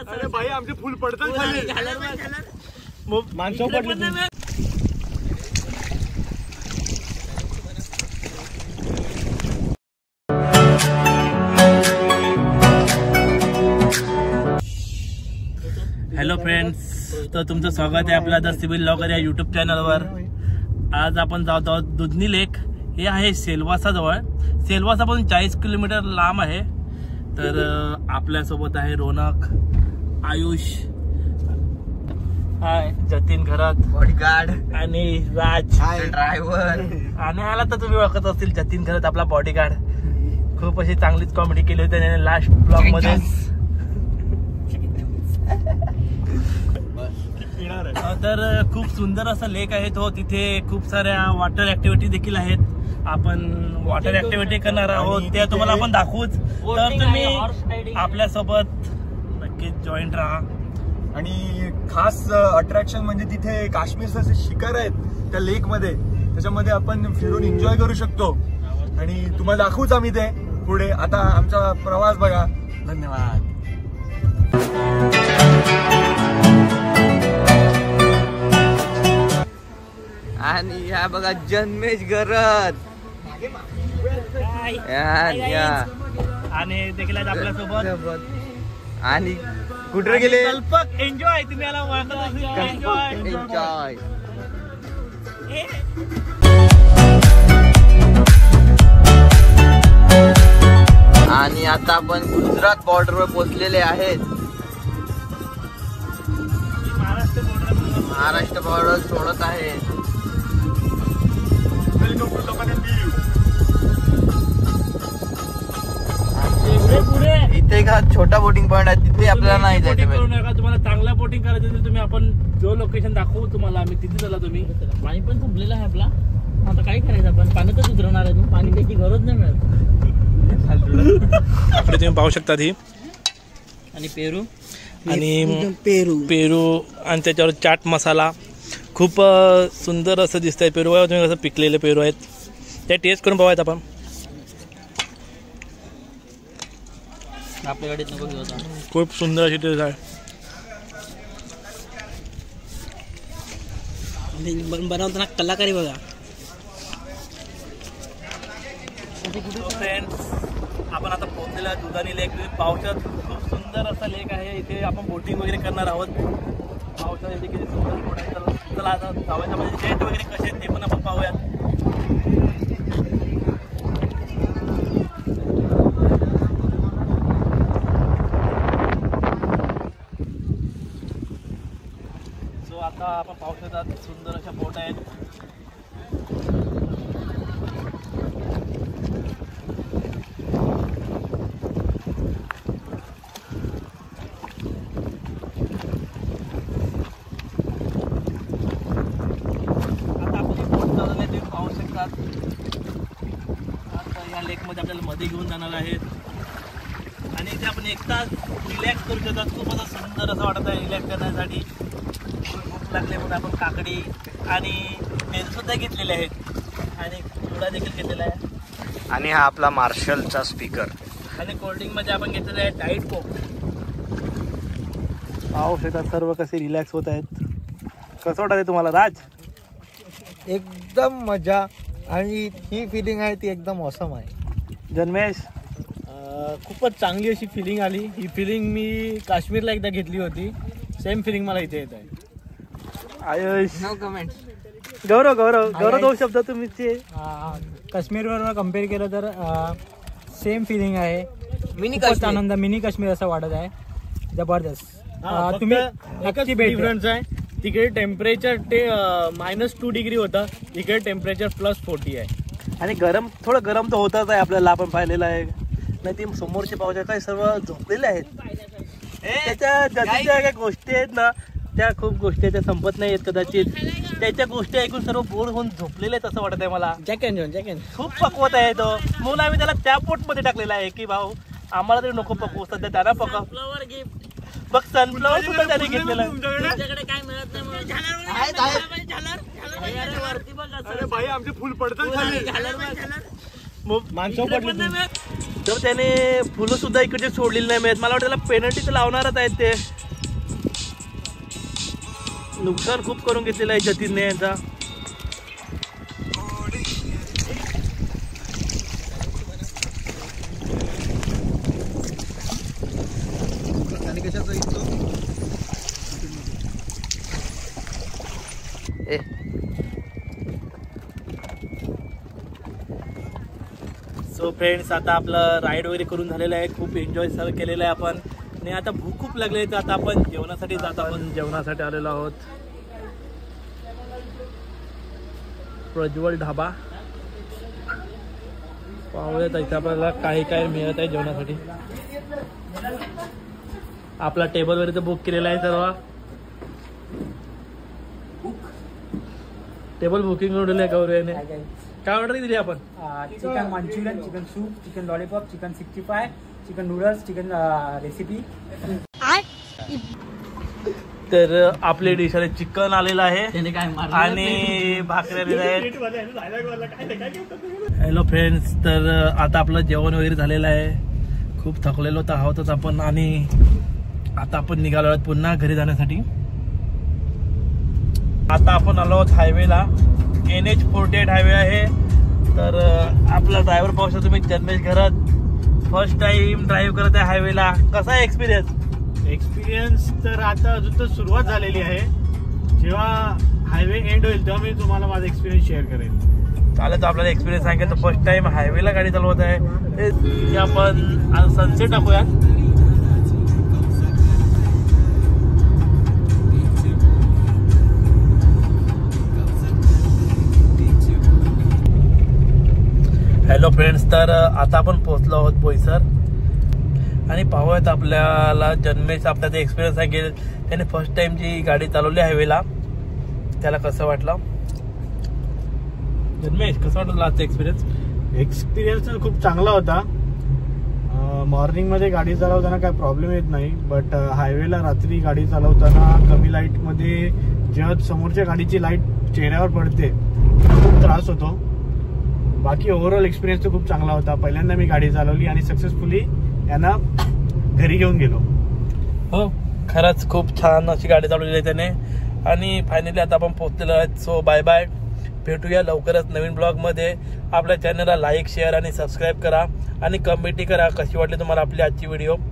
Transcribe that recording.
अरे भाई आमचे फुल पडतात खाली माणसं पडले। हॅलो फ्रेंड्स, तर तुमचं स्वागत आहे आपल्या द सिव्हिल ब्लॉगर या यूट्यूब चॅनलवर। आज आपण जात आहोत दुधनी लेक। हे आहे सेलवासा जवळ, सेलवासा पासून 40 किलोमीटर लांब आहे। तर आपल्यासोबत आहे रोनक, आयुष, हाय जतीन घरात बॉडीगार्ड आणि राज ड्रायव्हर। आणि आला तर तुम्ही ओळखत असतील जतीन घरात आपला बॉडीगार्ड। खूप अशी चांगलीच कॉमेडी केली होती त्याने लास्ट ब्लॉग मध्ये। तर खूप सुंदर असा लेक आहे तो, तिथे खूप साऱ्या वॉटर ऍक्टिव्हिटी देखील आहेत। आपण वॉटर ऍक्टिव्हिटी करणार आहोत, त्या तुम्हाला आपण दाखवूच। तर तुम्ही आपल्यासोबत नक्कीच जॉईन राहा। आणि खास अट्रॅक्शन म्हणजे तिथे काश्मीरचे शिखर आहेत त्या लेक मध्ये, त्याच्यामध्ये आपण फिरून एन्जॉय करू शकतो आणि तुम्हाला दाखवूच आम्ही ते पुढे। आता आमचा प्रवास बघा। धन्यवाद। आणि या बघा जन्मेश गरज आणि देखील आपल्यासोबत आणि कुठे गेले कल्पक। एन्जॉय, तुम्ही याला ओळखत असेल। एन्जॉय। आणि आता आपण गुजरात बॉर्डरवर पोहोचलेले आहेत। महाराष्ट्र बॉर्डर सोडत आहे। इथे का छोटा बोटिंग पॉइंट आहे, तिथे आपल्याला नाही जायचं। तुम्हाला चांगला बोटिंग करायचं असेल तुम्ही, आपण जो लोकेशन दाखवू तुम्हाला आम्ही तिथे चला तुम्ही। पाणी पण संपलेलं आहे आपला, आता काय करायचं आपण? पाण्यातच उतरणार आहे, पाणी त्याची गरज नाही मिळत। आपले तुम्ही पाहू शकता ही आणि पेरू आणि पेरू आणि त्याच्यावर चाट मसाला। खूप सुंदर असं दिसतंय पेरू। तुम्ही कसं पिकलेले पेरू आहेत ते टेस्ट करून बघायचं आपण। आपल्या गाडीत नको घेऊ आता। खूप सुंदर अशी टेस्ट आहे। बनवताना कलाकारी बघा। फ्रेंड्स, आपण आता पोहोचलेला दुधानी लेक। पावसात खूप सुंदर असा लेक आहे, इथे आपण बोटिंग वगैरे करणार आहोत। पावसात इथे किती सुंदर बोटिंग। चला आता जाऊया, म्हणजे जेट वगैरे कसे आहेत ते पण आपण पाहूयात। आता आपण पाहू शकता सुंदर अशा बोट आहेत। आता आपण बोट चालवले ते पाहू शकतात। आता या लेक मध्ये आपल्याला मध्ये घेऊन जाणार आहेत आणि इथे आपण एक तास रिलॅक्स करू शकतात। खूप असं सुंदर असं वाटत आहे रिलॅक्स करण्यासाठी। भूक लागले म्हणून आपण काकडी आणि पेरू सुद्धा घेतलेले आहेत आणि चिवडा देखील घेतलेला आहे। आणि हा आपला मार्शलचा स्पीकर आणि कोल्ड्रिंक मध्ये आपण घेतलेलं आहे डाईट कोक। पाहू शकता सर्व कसे रिलॅक्स होत आहेत। कसं वाटत आहे तुम्हाला राज? एकदम मजा, आणि ही फिलिंग आहे ती एकदम ऑसम आहे। जन्मेश? खूपच चांगली अशी फिलिंग आली। ही फिलिंग मी काश्मीरला एकदा घेतली होती, सेम फिलिंग मला इथे येत आहे। आयुष? No comments. गौरव दोन शब्द तुम्ही। काश्मीरवर कम्पेअर केलं तर सेम फिलिंग आहे। खूपच आनंद, मिनी काश्मीर असं वाटत आहे। जबरदस्त। तुम्ही नक्की डिफरन्स आहे, तिकडे टेम्परेचर -2 डिग्री होता, इकडे टेम्परेचर +40 आहे। आणि गरम, थोडं गरम तर होतच आहे आपल्याला, आपण पाहिलेलं आहे। नाही ते समोरचे पावसाळे काही सर्व झोपलेले आहेत। त्याच्या काही गोष्टी आहेत ना, त्या खूप गोष्टी त्या संपत नाही आहेत कदाचित। त्याच्या गोष्टी ऐकून सर्व बोर होऊन झोपलेले आहेत असं वाटत आहे मला। जॅकन खूप पकवत आहे तो, म्हणून आम्ही त्याला त्या पोट मध्ये टाकलेला आहे की भाऊ आम्हाला तरी नको पकवू, सध्या त्याला पकव। बघ सनफ्लॉवर सुद्धा त्याने घेतलेला आहे। काय मिळत अरे भाई आमचे फुल पडतात खाली माणसं पडली। तर त्याने फुलं सुद्धा इकडचे सोडलेली नाही मिळत। मला वाटतं त्याला पेनल्टी तर लावणारच आहेत ते। नुकसान खूप करून घेतलेलं आहे जतीनने यांचा. सो फ्रेंड्स, आता आपलं राईड वगैरे करून झालेलं आहे. खूप एन्जॉय सर्व केलेलं आहे आपण. आणि आता भूक खूप लागली आहे, तर आता आपण जेवणासाठी जात आपण जेवणासाठी आलेलो आहोत. प्रज्वल ढाबा पाहूयात इथे आपल्याला काही काय मिळत आहे जेवणासाठी. आपला टेबल वगैरे तर बुक केलेला आहे सर्व. टेबल बुकिंग करून दिलं आहे गौरवने. काय ऑर्डर दिली आपण? Chicken Manchurian, chicken soup, chicken lollipop, chicken 65, chicken noodles, chicken recipe. तर आपली डिश आहे चिकन आलेलं आहे आणि भाकरी आलेल्या आहेत. हॅलो फ्रेंड्स, तर आता आपलं जेवण वगैरे झालेलं आहे. खूप थकलेलो तर आहोतच आपण आणि आता आपण निघालो आहोत पुन्हा घरी जाण्यासाठी. आता आपण आलो आहोत हायवेला. NH48 हायवे आहे. तर आपला ड्रायव्हर पाहू शकतो तुम्ही, जन्मेश घरात फर्स्ट टाइम ड्राईव्ह करत आहे हायवेला. कसा आहे एक्सपिरियन्स? तर आता अजून तर सुरुवात झालेली आहे. जेव्हा हायवे एंड होईल तेव्हा मी तुम्हाला माझा एक्सपिरियन्स शेअर करेन. चालेल, तर आपल्याला एक्सपिरियन्स सांगेल. तर फर्स्ट टाइम हायवेला गाडी चालवत आहे. ते आपण सनसेट टाकूयात. हॅलो फ्रेंड्स, तर आता आपण पोहोचलो आहोत बोईसर आणि पाहूयात आपल्याला जन्मेश आपल्याचा एक्सपिरियन्स आहे. त्याने फर्स्ट टाइम जी गाडी चालवली हायवेला, त्याला कसं वाटलं? जन्मेश, कसं वाटलं लास्टचा एक्सपिरियन्स? एक्सपिरियन्स तर खूप चांगला होता. मॉर्निंगमध्ये गाडी चालवताना काय प्रॉब्लेम येत नाही, बट हायवेला रात्री गाडी चालवताना कमी लाईटमध्ये जेव्हा समोरच्या गाडीची लाईट चेहऱ्यावर पडते खूप त्रास होतो. बाकी ओव्हरऑल एक्सपिरियन्स तर खूप चांगला होता. पहिल्यांदा मी गाडी चालवली आणि सक्सेसफुली यांना घरी घेऊन गेलो. हो, खरंच खूप छान अशी गाडी चालवली आहे त्याने. आणि फायनली आता आपण पोहोचलेलो आहेत. सो बाय बाय, भेटूया लवकरच नवीन ब्लॉगमध्ये. आपल्या चॅनलला लाईक, शेअर आणि सबस्क्राईब करा आणि कमेंट करा कशी वाटली तुम्हाला आपली आजची व्हिडिओ.